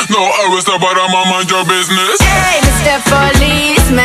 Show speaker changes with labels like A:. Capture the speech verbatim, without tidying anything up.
A: No, I was the bottom, I mind your business.
B: Hey, Mister Policeman.